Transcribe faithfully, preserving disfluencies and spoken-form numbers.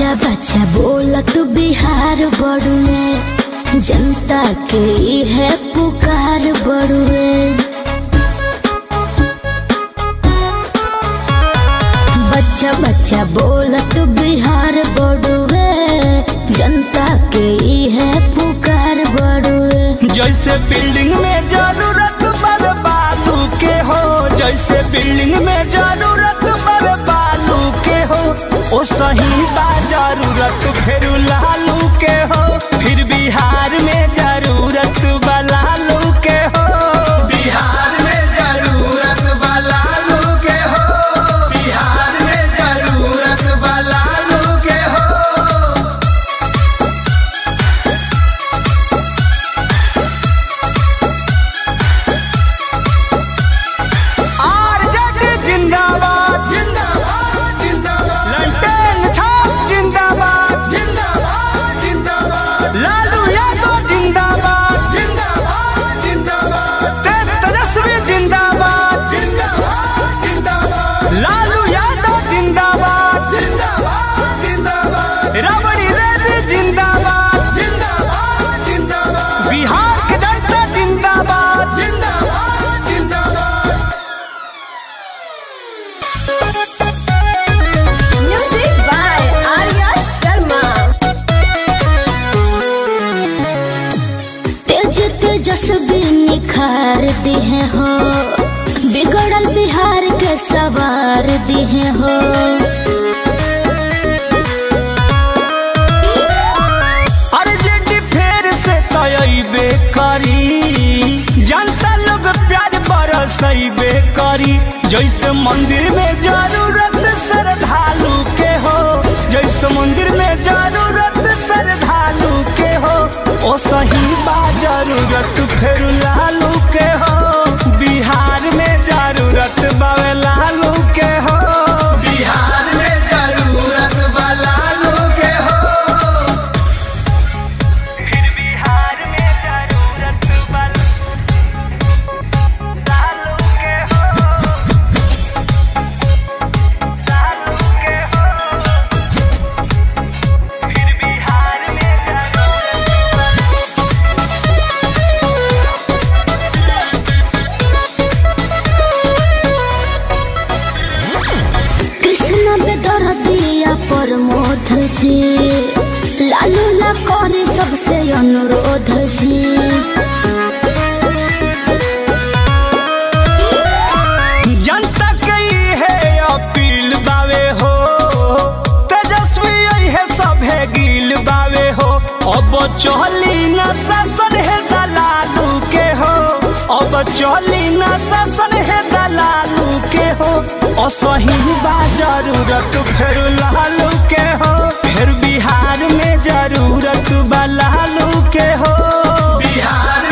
बच्चा बच्चा बोलत बिहार बड़ुए, जनता के है पुकार बड़ुए। बच्चा बच्चा बोलत बिहार बड़ुए, जनता के है पुकार बड़ुए। जैसे बिल्डिंग में जरूरत बड़ बालू के हो, जैसे बिल्डिंग में जरूरत बड़ बालू के हो, ओ सही बा जरूरत फिर लालू के हो। फिर बिहार में जरूरत बा लालू के हो, बिहार में जरूरत बा लालू के हो, बिहार में जरूरत बा लालू के हो। आरजेडी जिंदाबाद जिंदाबाद जिंदाबाद, लंटेन छाप जिंदाबाद जिंदाबाद जिंदाबाद, लालू यादव जिंदाबाद जिंदाबाद जिंदाबाद, तेजस्वी जिंदाबाद जिंदाबाद जिंदाबाद, लालू यादव जिंदाबाद जिंदाबाद जिंदाबाद, राबड़ी देवी जिंदाबाद जिंदाबाद जिंदाबाद, बिहार के जनता जिंदाबाद जिंदाबाद जिंदाबाद। Music by Arya Sharma. तेज तेजस्वी निखार दिए हो, बिगड़ल बिहार के सवार दिए हो। आरजेडी फेर से तयबे करी, जनता लोग प्यार बरसैबे करी। जैसे मंदिर में जरूरत श्रद्धालु के हो, जैसे मंदिर में जरूरत श्रद्धालु के हो, ओ सही बा जरूरत फिर लालू के हो। बिहार में जरूरत बावे लालू के हो, बिहार में जरूरत बा लालू के हो। फिर बिहार में जरूरत बा लालू के हो, लालू के हो। फिर बिहार में जरूरत बा कृष्ण बेदरदिया प्रमोद जी, लालू ला करे सबसे अनुरोध जी। जनता के है अपील बावे हो, तेजस्वी है सभे गिल बावे हो। अब चली न शासन है दलालू के हो, अब चली न शासन है दलालू के हो, असही बा जरूरत फिर लालू के हो। फिर बिहार में जरूरत बा लालू के हो, बिहार